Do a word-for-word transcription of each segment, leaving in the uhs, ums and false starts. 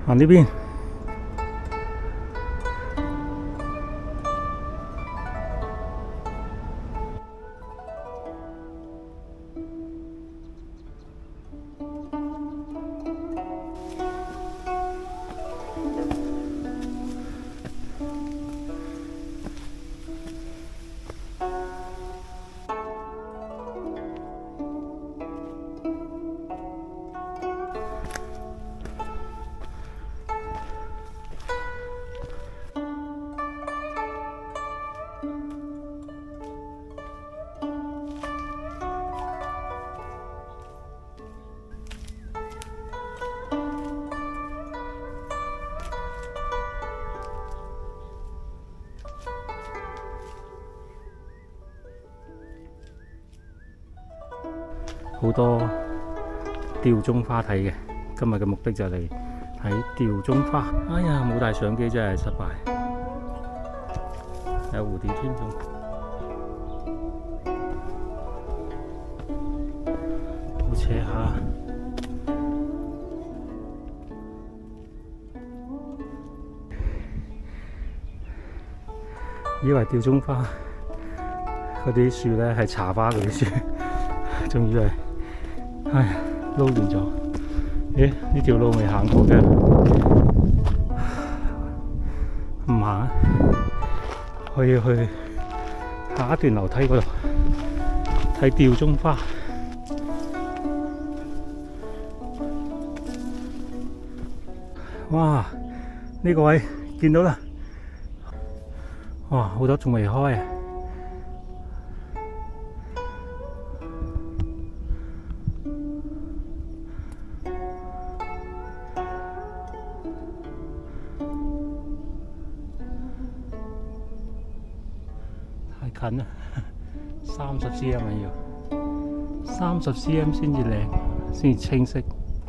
行呢邊。好多吊鐘花睇嘅，今日嘅目的就嚟睇吊鐘花。哎呀，冇帶相機真係失敗。有蝴蝶添仲，好斜下。以為吊鐘花嗰啲樹咧係茶花嗰啲樹，仲以為。唉，撈亂咗。咦？呢條路未行過嘅，唔行啊！我要去下一段樓梯嗰度睇吊鐘花。哇！呢個位見到啦。哇！好多仲未開啊！太近啦，三十 cm 啊要，三十 cm 先至靚，先至清晰，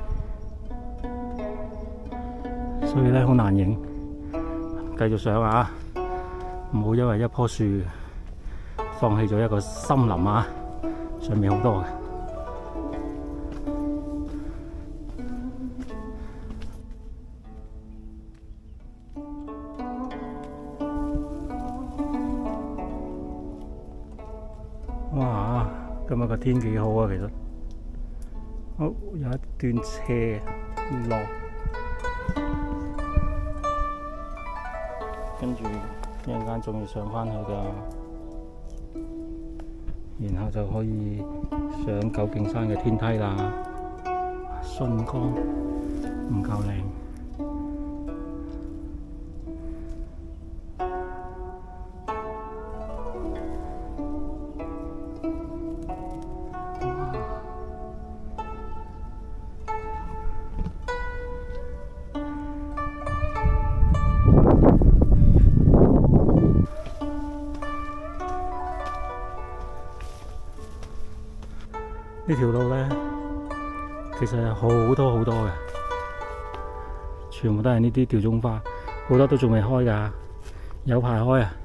所以咧好難影。繼續上啊，唔好因為一棵樹放棄咗一個森林啊，上面好多嘅。哇！今日個天幾好啊，其實好有一段斜落，跟住一陣間仲要上返去㗎，然後就可以上九徑山嘅天梯啦。順光唔夠靚。呢條路咧，其實有好多好多嘅，全部都係呢啲吊鐘花，好多都仲未開㗎，有排開啊！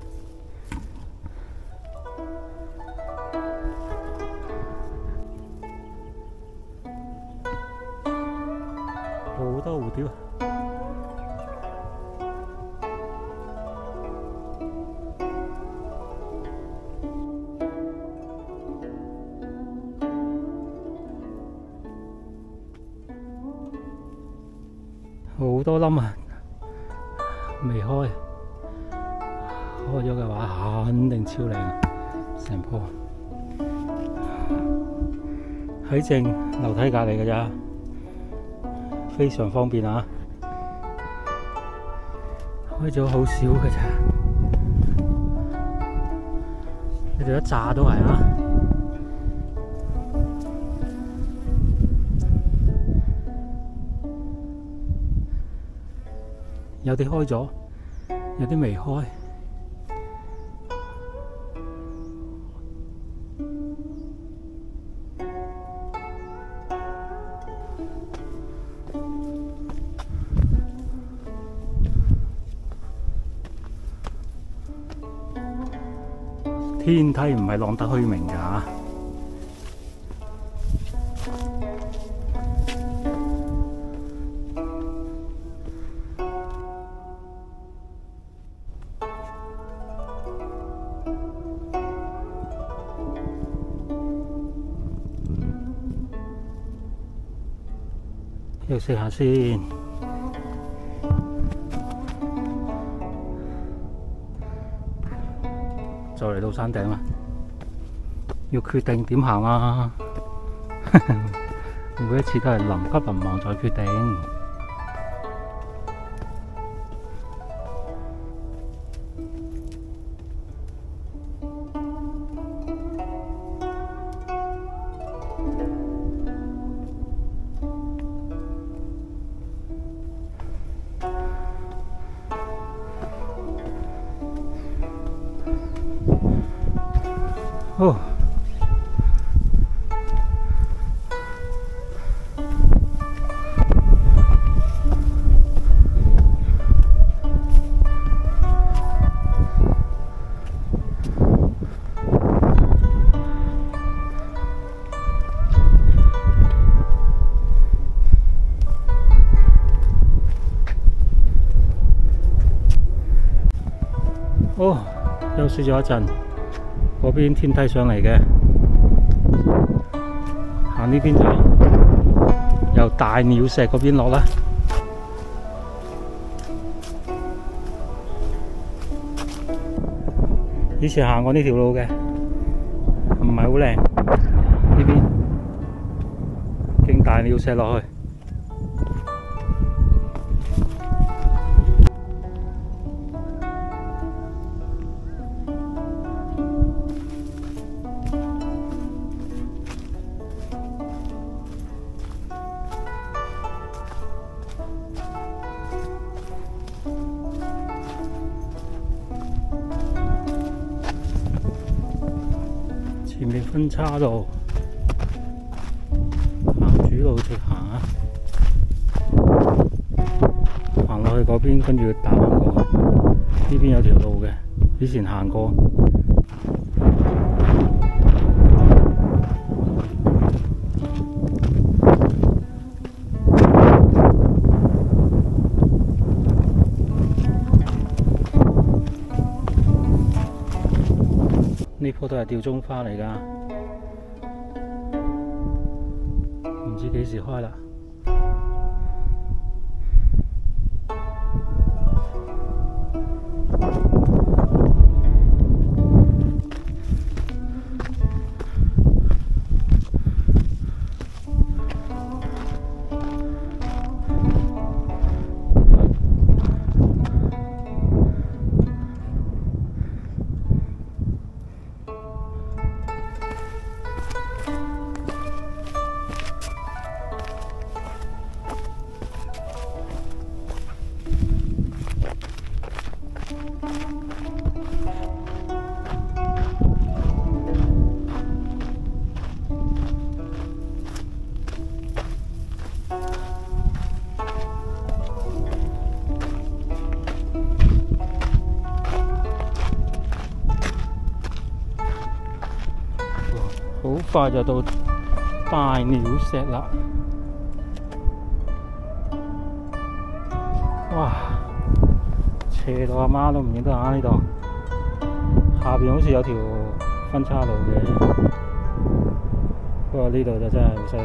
好多蝴蝶啊！好多冧啊，未開，開咗嘅話肯定超靚，成棵喺正樓梯隔離嘅咋，非常方便啊！開咗好少嘅咋，呢度一紮都係啊！有啲開咗，有啲未開。天梯唔係浪得虛名㗎。 休息下先。就嚟到山頂啦，要決定點行啊！每一次都係臨急臨忙再決定。哦，哦，休息咗一陣。嗰邊天梯上嚟嘅，行呢邊就由大鳥石嗰邊落啦。以前行過呢條路嘅，唔係好靚。呢邊經大鳥石落去。前面分叉路，行主路直行啊！行落去嗰邊，跟住打橫過去。呢邊有條路嘅，以前行過。呢棵都係吊鐘花嚟㗎，唔知幾時開啦。好快就到大鳥石啦！哇，斜到阿媽都唔認得啊！呢度下邊好似有條分叉路嘅，不過呢度就真係好犀利。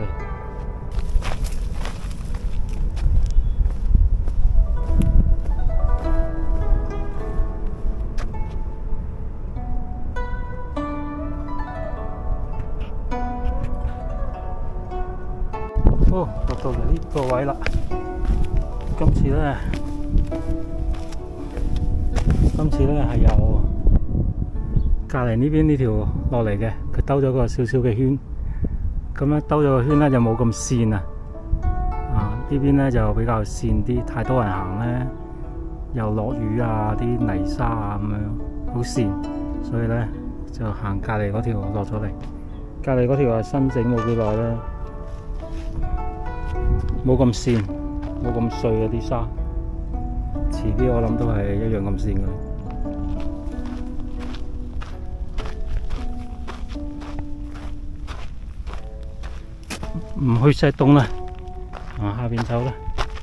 哦，落到嚟呢個位啦。今次咧，今次咧係由隔離呢邊呢條落嚟嘅，佢兜咗個少少嘅圈。咁咧兜咗個圈咧就冇咁跣啊。啊，呢邊咧就比較跣啲，太多人行咧，又落雨啊，啲泥沙啊咁樣，好跣，所以咧就行隔離嗰條落咗嚟。隔離嗰條係新整冇幾耐咧。冇咁跣，冇咁碎嘅啲沙，遲啲我諗都係一樣咁跣嘅。唔去石洞啦，啊下邊走啦。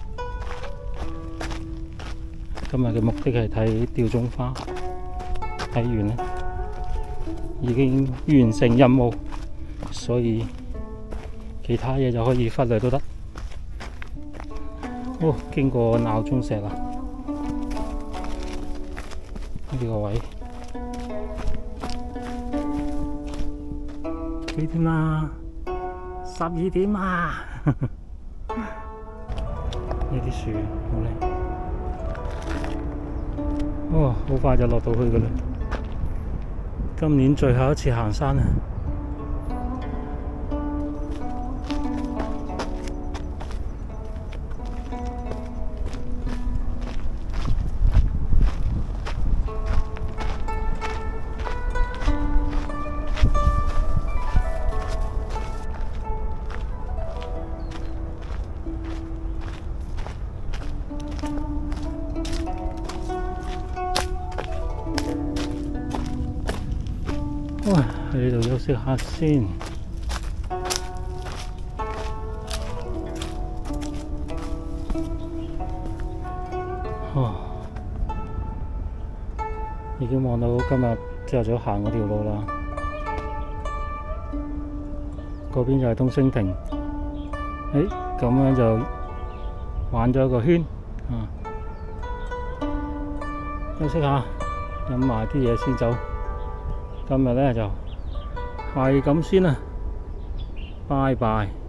今日嘅目的係睇吊鐘花，睇完咧已經完成任務，所以其他嘢就可以忽略都得。 哦，經過鬧鐘石啦，呢個位幾點啦？十二點啊！呢啲樹好靚，哇！好快就落到去噶啦。今年最後一次行山啊！哇！喺呢度休息下先。哦，已經望到今日朝頭早行嗰條路啦。嗰邊就係東昇亭。誒，咁樣就玩咗一個圈啊！休息下，飲埋啲嘢先走。今日咧就係咁先啦，拜拜。